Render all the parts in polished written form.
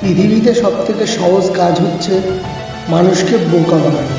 পৃথিবীতে সবথেকে সহজ কাজ হচ্ছে মানুষকে বোকা বানানো।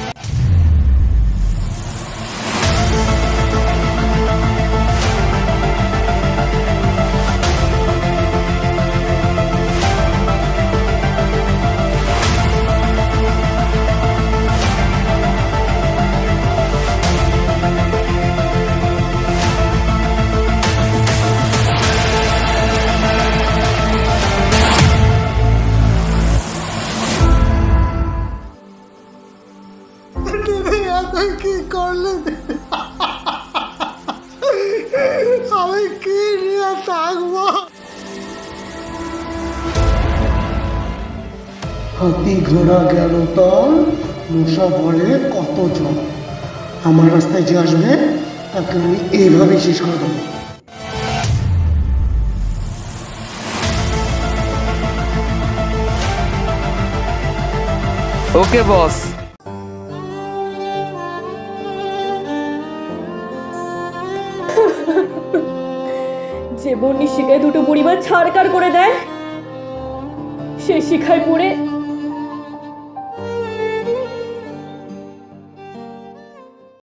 হাতি ঘোড়া গেল তাল, মশা বলে কত জন। আমার রাস্তায় যে আসবে তাকে আমি এইভাবে শেষ করে দেবো। ওকে বস। যে বন্যি শিখায় দুটো পরিবার ছাড়কার করে দেয়, সে শিখায় পড়ে